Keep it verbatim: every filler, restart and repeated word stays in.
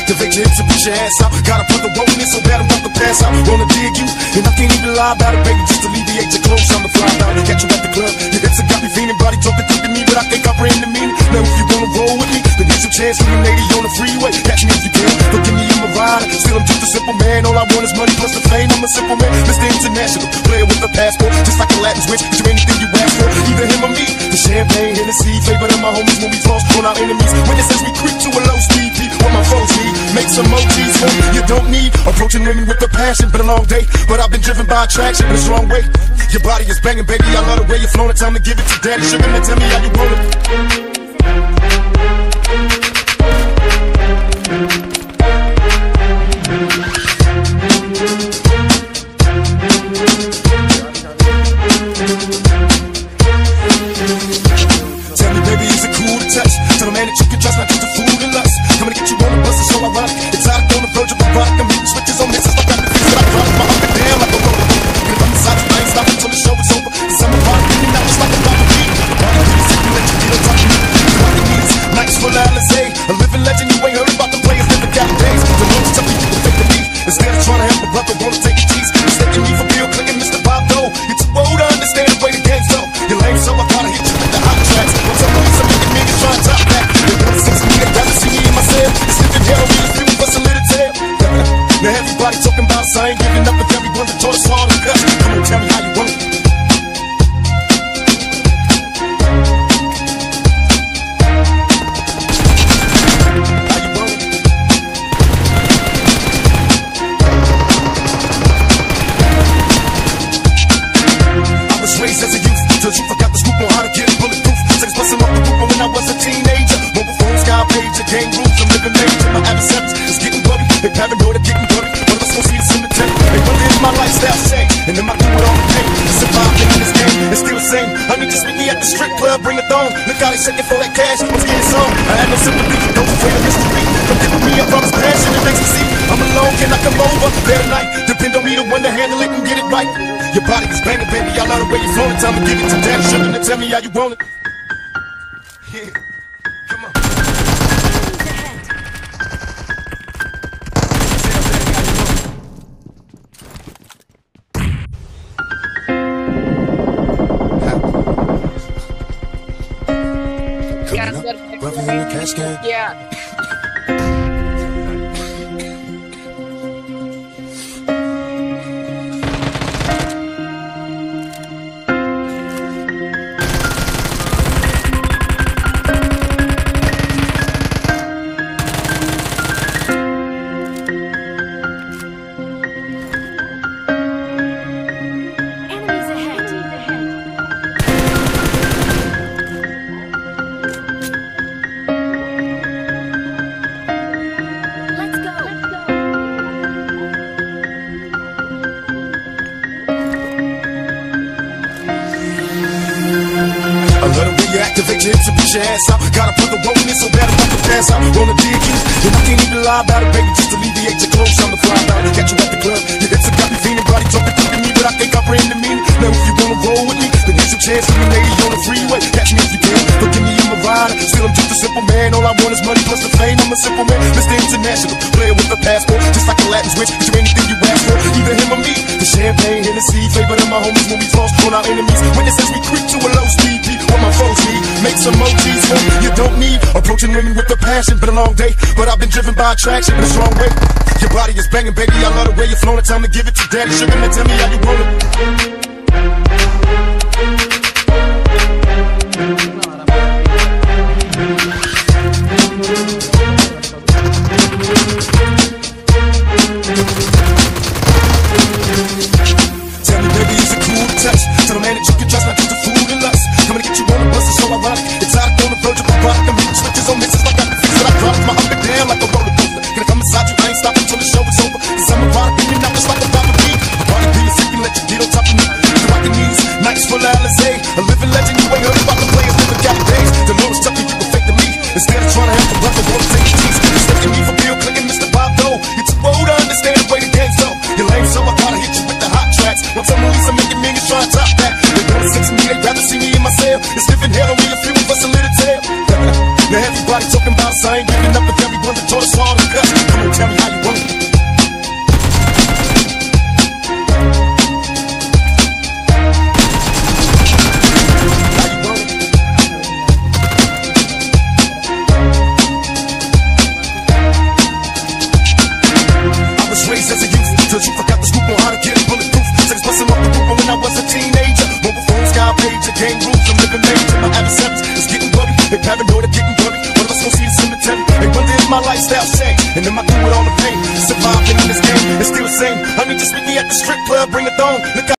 activate your hips and push your ass out. Got a brother rolling it so bad I'm about to pass out. Wanna dig you, and I can't even lie about it, baby. Just alleviate your clothes, I'm the fly out. Catch you at the club, your hips have got me feeling. Body talking through to me, but I can't comprehend the meaning. Now if you wanna roll with me, then here's your chance for an eighty on the freeway. Catch me if you can, look at me in my ride. Still I'm just a simple man, all I want is money plus the fame. I'm a simple man, Mister International, player with a passport, just like a Latin switch. Get you anything you ask for, either him or me. The champagne, Hennessy, flavor of my homies when we floss on our enemies. When it says we creep to a low speed, beat what my foes need. Make some emojis for you don't need. Approaching women with a passion, been a long day, but I've been driven by attraction in a strong way. Your body is banging, baby, I love the way you're flowing. Time to give it to daddy sugar, now tell me how you want it. Tell me, baby, is it cool to touch? Tell the man that you can trust, not just a fool and lust. Coming to get you on the bus, it's so ironic. It's out on the verge of a rock. I'm hitting switches on this, it's like I'm the fix it. I drop my up and down like a roller. Get it from the side, I ain't stopping till the show is over. Cause I'm a party, and now it's like a rocket beat. Body beat, sick, let you get on top of me. What it means, nights full of Alizé. A living legend, you ain't heard about the players, never got days. The most tough people fake the beat. Instead of trying to help a brother, wanna take a tease. Mistaking me for Bill Clinton, Mister Bob Dole. You're too old to understand the way the game's go. You're lame, so I gotta hit you with the hot tracks. When some police are making niggas try to top back. They wanna six me, they gotta see me in my cell. It's living hell, me a few of us a little tail. Now everybody talking about us, I ain't giving up with everyone that taught us all to cut. Come on, tell me how you want it. Raised as a youth, till you forgot the scoop on how to get bulletproof. Sex busting off the roof when I was a teenager. Mobile phones, sky pager, game rules, I'm living major. My adversaries is getting bloody, they paranoid of getting bloody. One of us gon' see the cemetery. Hey, what is my lifestyle say? And then I do it all the day. Surviving in this game, it's still the same. I need to meet me at the strip club, bring a thong. Look how they shaking for that cash, I'm getting some. I had no sympathy, no afraid of mystery. Don't give me up, promise passion, it makes me see. I'm alone, can I come over? There tonight, depend on me the one to handle it and get it right. Your body is banging, baby, I love the way you're flowing. Time to give it to daddy sugar, now tell me how you want it. Yeah, come on. Yeah, brother in the cash can. Yeah. Activate your hips and push your ass out. Got a brother rolling it so bad I'm about to pass out. Wanna dig you, and I can't even lie about it, baby. Just alleviate your clothes, I'm the fly out. Catch you at the club, your hips have got me feeling. Body talking through to me, but I can't comprehend the meaning. Now if you wanna roll with me, then here's your chance for an eighty on the freeway. Catch me if you can, look at me in my ride. Still I'm just a simple man, all I want is money plus the fame. I'm a simple man, Mister International, player with a passport, just like a Latin switch. Get you anything you ask for, either him or me. The champagne, Hennessy, flavor of my homies when we floss on our enemies. When it says we creep to a low speed, beat what my foes need. Make some emojis for you don't need. Approaching women with a passion, been a long day, but I've been driven by attraction in a strong way. Your body is banging, baby, I love the way you're flowing. Time to give it to daddy sugar, now tell me how you want it. Tell me, baby, is it cool to touch? Tell the man that you can trust, not just a fool and lust. Coming to get you on the bus, it's so ironic. It's out on the verge of a rock. I'm hitting switches on this, it's like I'm the fix it. I drop my up and down like a roller coaster. Can I come inside you? I ain't stopping till the show is over. Cause I'm a rider, beating out just like a rocket beat. My body being sick and let you get on top of me. You rockin' these nights full of Alizé. A living legend, you ain't heard about the players, never got days. The Lord's tough, you can fake the me. Instead of trying to help a brother, wanna take a tease. Mistaking me for Bill Clinton, Mister Bob Dole. You're too old to understand the way the game's go. You're lame, so I gotta hit you with the hot tracks. When some police are making millions trying to top that. They wanna sex me, they rather see me in my cell. It's living hell, only a few of us a little tail. Now everybody talking about us, I ain't giving up with everyone that taught us all to cut. Come on, game rules, I'm living married to my adversaries. It's getting worried, they paranoid, they're getting worried. One of us gon' see the cemetery. They wonder if my lifestyle changed, and am I through with all the pain? Surviving in this game, it's still the same. Honey, just meet me at the strip club, bring a thong. Look